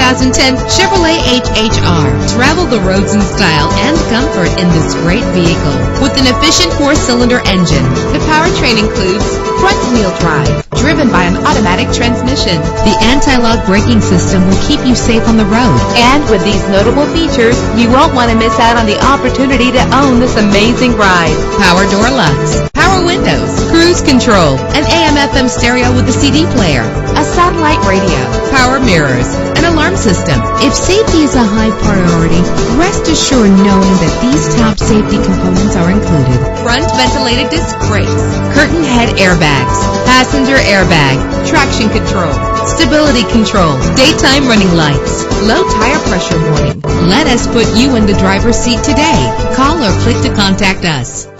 2010 Chevrolet HHR. Travel the roads in style and comfort in this great vehicle. With an efficient 4-cylinder engine, the powertrain includes front-wheel drive, driven by an automatic transmission. The anti-lock braking system will keep you safe on the road. And with these notable features, you won't want to miss out on the opportunity to own this amazing ride. Power door locks, power windows, cruise control, an AM/FM stereo with a CD player, a satellite radio, power mirrors, an alarm system. If safety is a high priority, rest assured knowing that these top safety components are included. Front ventilated disc brakes, curtain head airbags, passenger airbag, traction control, stability control, daytime running lights, low tire pressure warning. Let us put you in the driver's seat today. Call or click to contact us.